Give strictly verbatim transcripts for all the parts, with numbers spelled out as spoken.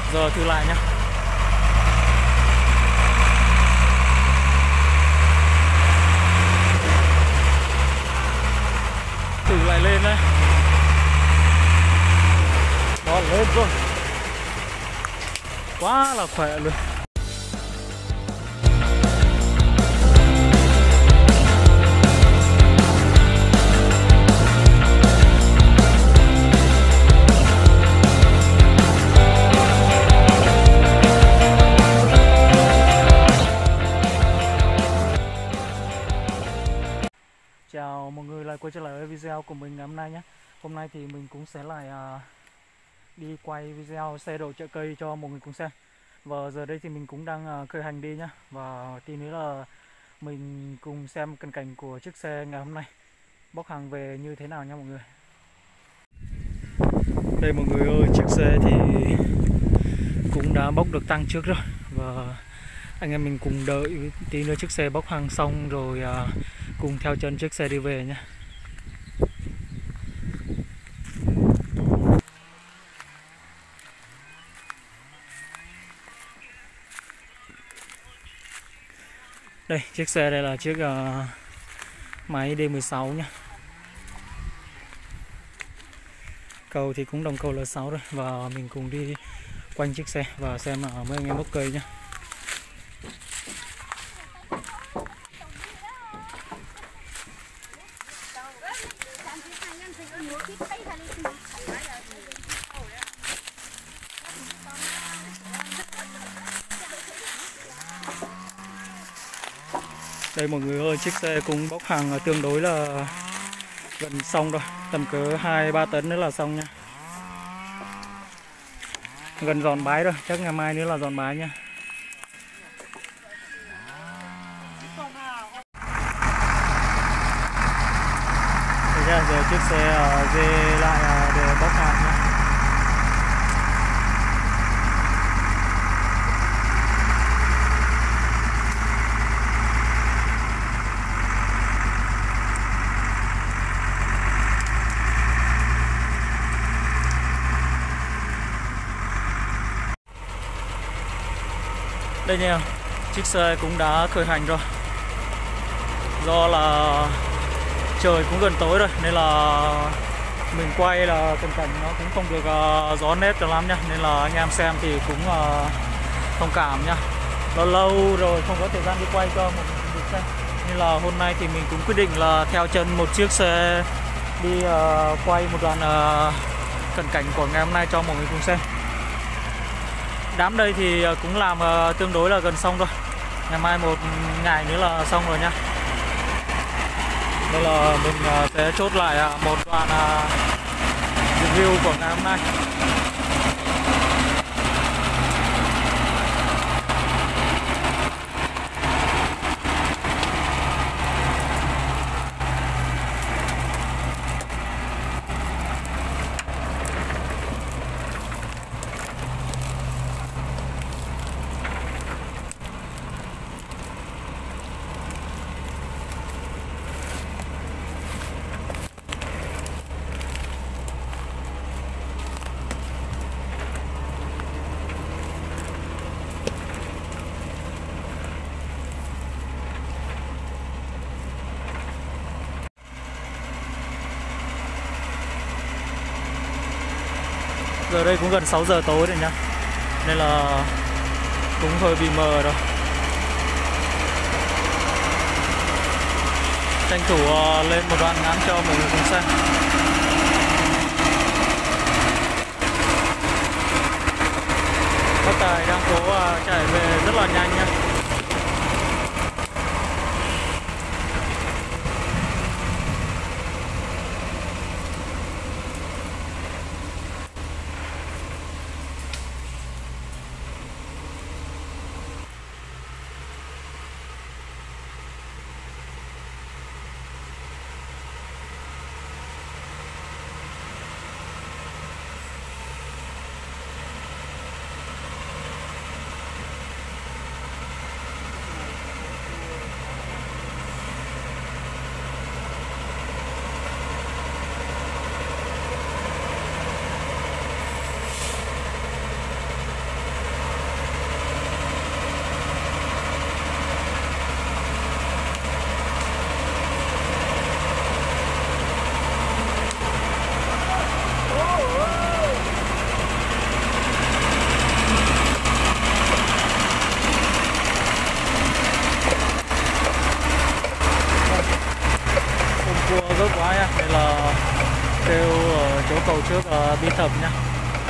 Giờ thử lại nhá. Thử lại lên đấy. Đó, lên rồi. Quá là khỏe luôn. Chào mọi người lại quay trở lại với video của mình ngày hôm nay nhé. Hôm nay thì mình cũng sẽ lại uh, đi quay video xe độ chợ cây cho mọi người cùng xem. Và giờ đây thì mình cũng đang uh, khởi hành đi nhá. Và tí nữa là mình cùng xem cận cảnh của chiếc xe ngày hôm nay bốc hàng về như thế nào nha mọi người. Đây mọi người ơi, chiếc xe thì cũng đã bốc được tăng trước rồi. Và anh em mình cùng đợi tí nữa chiếc xe bốc hàng xong rồi uh, cùng theo chân chiếc xe đi về nhé. Đây, chiếc xe đây là chiếc uh, máy D mười sáu nhá. Cầu thì cũng đồng cầu L sáu rồi. Và mình cùng đi quanh chiếc xe và xem uh, mấy anh em bốc cây nhá. Đây mọi người ơi, chiếc xe cũng bốc hàng tương đối là gần xong rồi, tầm cỡ hai ba tấn nữa là xong nha. Gần dọn bãi rồi, chắc ngày mai nữa là dọn bãi nha. Thế ra giờ chiếc xe uh, dê lại uh, để bốc hàng nha. Đây nha, chiếc xe cũng đã khởi hành rồi. Do là trời cũng gần tối rồi nên là mình quay là cận cảnh nó cũng không được uh, rõ nét cho lắm nhá. Nên là anh em xem thì cũng uh, thông cảm nhá. Lâu lâu rồi không có thời gian đi quay cho một chiếc xe. Nên là hôm nay thì mình cũng quyết định là theo chân một chiếc xe đi uh, quay một đoạn uh, cận cảnh của ngày hôm nay cho mọi người cùng xem. Đám đây thì cũng làm uh, tương đối là gần xong rồi. Ngày mai một ngày nữa là xong rồi nha. Đây là mình uh, sẽ chốt lại uh, một đoạn uh, review của ngày hôm nay. Giờ đây cũng gần sáu giờ tối rồi nhá. Nên là cũng hơi bị mờ rồi. Tranh thủ uh, lên một đoạn ngắn cho mọi người cùng xem. Bác Tài đang cố uh, chạy về rất là nhanh nha. gấp quá nha, nên là kêu ở chỗ cầu trước uh, bi thập nha.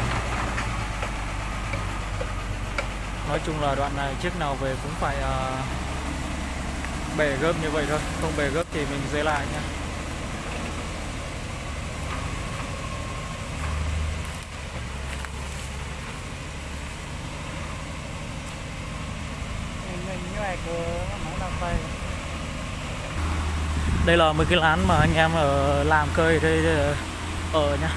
Nói chung là đoạn này chiếc nào về cũng phải uh, bẻ gấp như vậy thôi, không bẻ gấp thì mình dễ lại nha. Đây là mấy cái lán mà anh em ở làm cơi đây ở nha.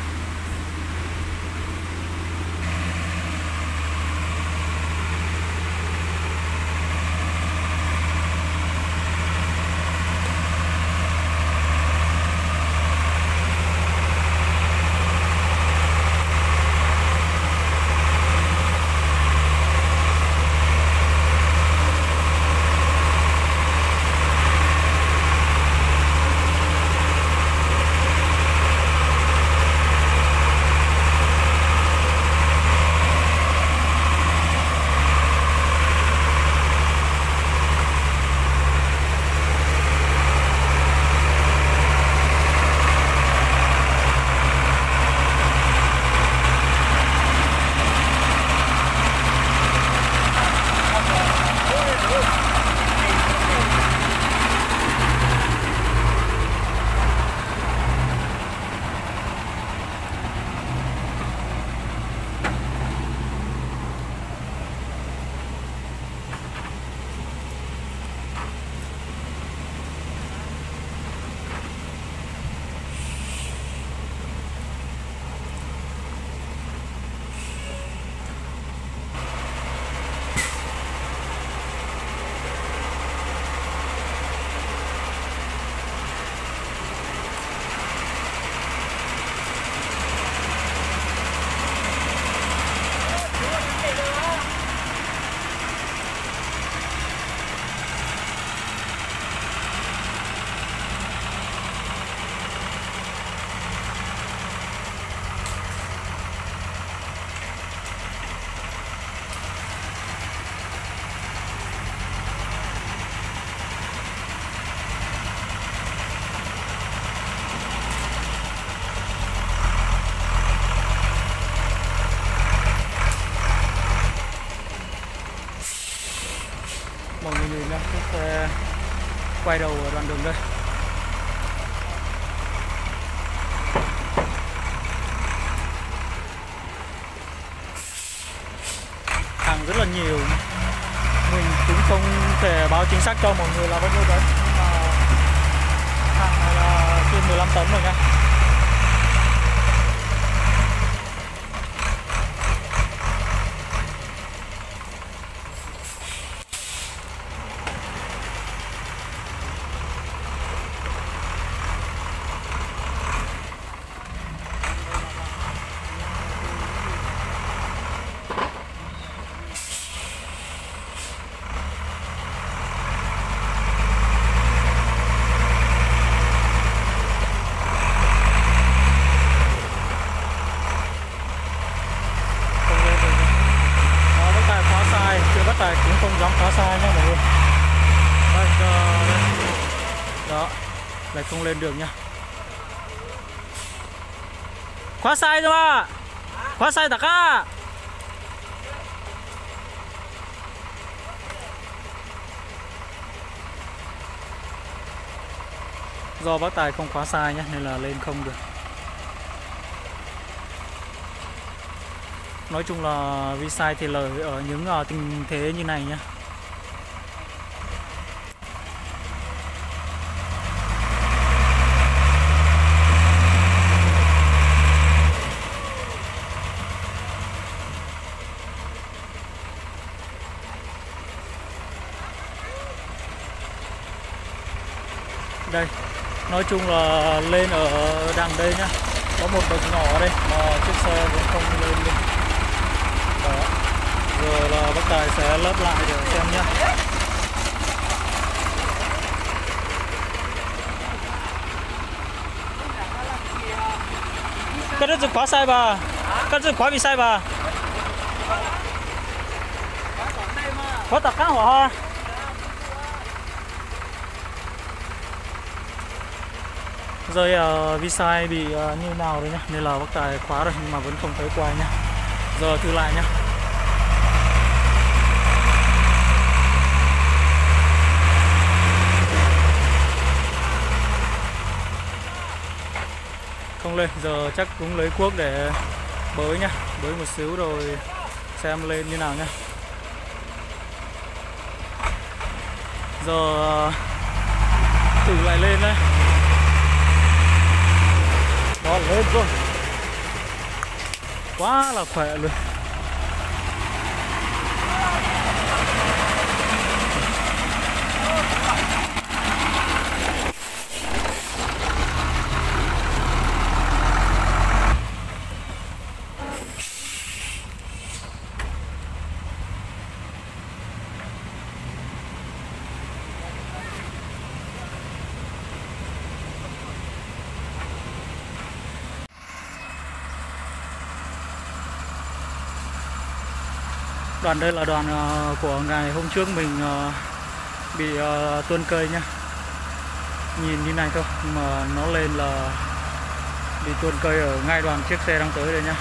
Mọi người nhìn nha, chiếc xe quay đầu ở đoạn đường đây. Hàng rất là nhiều. Mình cũng không thể báo chính xác cho mọi người là bao nhiêu tấn, nhưng mà hàng này là trên mười lăm tấn rồi nha. Tài cũng không dám khá xa nha mọi người. Đây, đây. Đó, lại không lên được nha. Khóa sai rồi à? Khóa sai tất cả. Do bác Tài không khóa sai nhé nên là lên không được. Nói chung là vi sai thì lời ở những uh, tình thế như này nhá. Đây, nói chung là lên ở đằng đây nhá. Có một bậc nhỏ ở đây mà chiếc xe vẫn không lên luôn. Đó. Rồi là bác Tài sẽ lấp lại để xem nhé. Cái đó khóa sai bà. Cái đó khóa bị sai bà. Khóa tất cả hả? rơi uh, visai bị uh, như nào đấy nhá, nên là bác Tài khóa rồi nhưng mà vẫn không thấy quay nhá. Giờ thử lại nhá. Không lên, giờ chắc cũng lấy cuốc để bới nhá, bới một xíu rồi xem lên như nào nhá. Giờ thử lại lên đấy. Đó, lên rồi. Quá là khỏe luôn. Đoạn đây là đoạn uh, của ngày hôm trước mình uh, bị uh, tuôn cây nhá. Nhìn như này thôi mà nó lên là bị tuôn cây ở ngay đoạn chiếc xe đang tới đây nhá.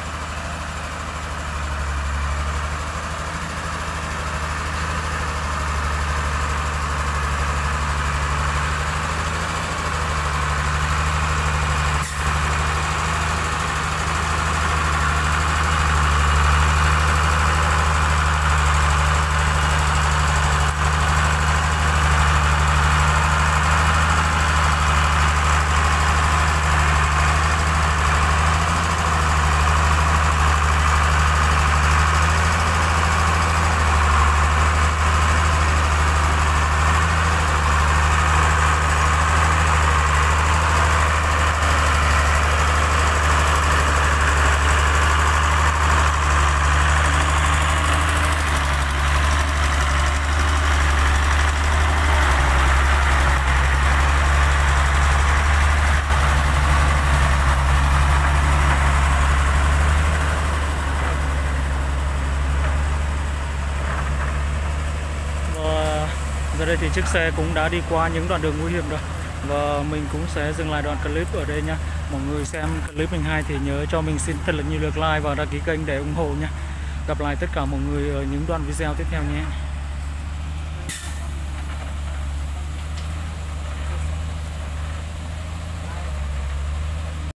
Giờ đây thì chiếc xe cũng đã đi qua những đoạn đường nguy hiểm rồi. Và mình cũng sẽ dừng lại đoạn clip ở đây nha. Mọi người xem clip mình hay thì nhớ cho mình xin thật là nhiều lượt like và đăng ký kênh để ủng hộ nha. Gặp lại tất cả mọi người ở những đoạn video tiếp theo nhé.